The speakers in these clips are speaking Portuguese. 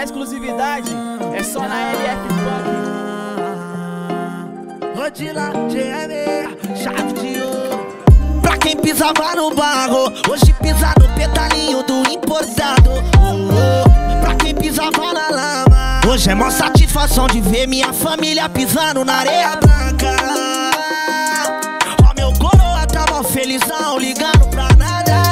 a exclusividade é só na LF Punk. Rodila, GM, chave de ouro. Pra quem pisava no barro, hoje pisa no pedalinho do importado. Pra quem pisava na lama, hoje é mó satisfação de ver minha família pisando na areia branca. Ó, meu coroa tá mó felizão, ligando pra nada,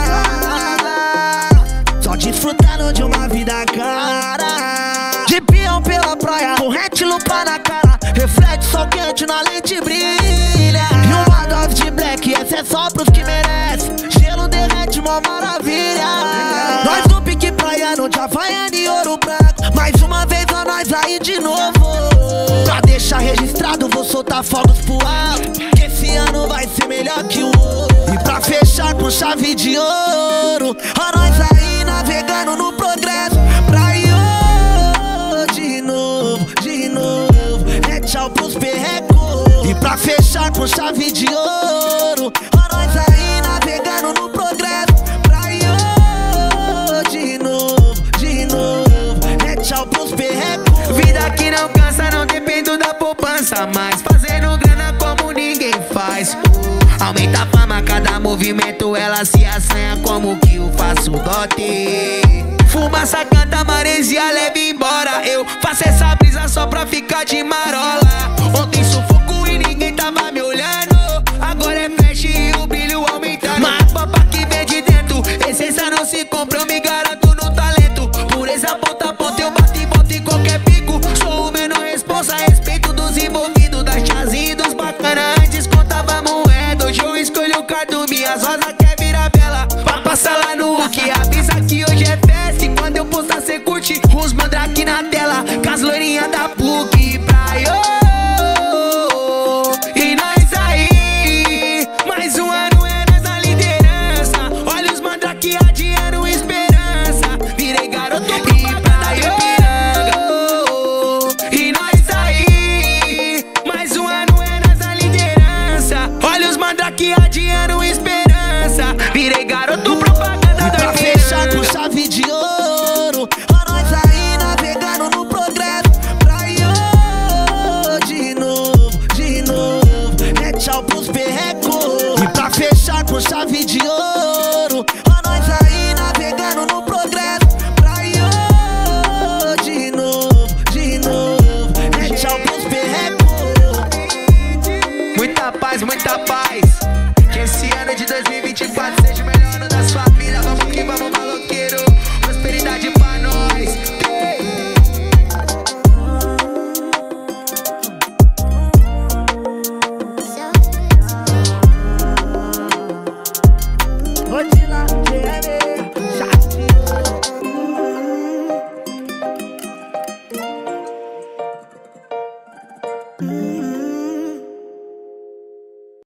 só desfrutando de uma vida cara. De peão pela praia, corrente, lupa na cara, reflete sol quente na lente brilha. E uma dose de black, essa é só pros que merecem. Gelo derrete, mó maravilha. Nós no pique praiano, de Havaiana e Ouro Branco. Mais uma vez a nós aí de novo. Pra deixar registrado, vou soltar fogos pro alto, que esse ano vai ser melhor que o outro. E pra fechar com chave de ouro, a nós aí navegando no progresso. Praia de novo, é tchau pros perrecos. E pra fechar com chave de ouro, a nós aí navegando no progresso. Praia de novo, é tchau pros perrecos. Vida que não cansa, não dependo da poupança, mas fazendo grana como ninguém faz. Aumenta a fama, cada movimento ela se assanha como que eu faço dote. Fumaça, canta, maresia, leva embora. Eu faço essa brisa só pra ficar de marola.